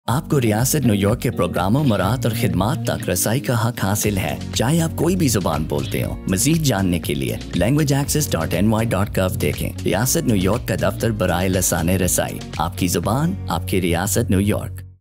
آپ کو ریاست نیو یارک کے پروگراموں، مراعات اور خدمات تک رسائی کا حق حاصل ہے، چاہے آپ کوئی بھی زبان بولتے ہو۔ مزید جاننے کے لیے languageaccess.ny.gov دیکھیں۔ ریاست نیو یارک کا دفتر برائے لسان رسائی، آپ کی زبان، آپ کی ریاست نیو یارک۔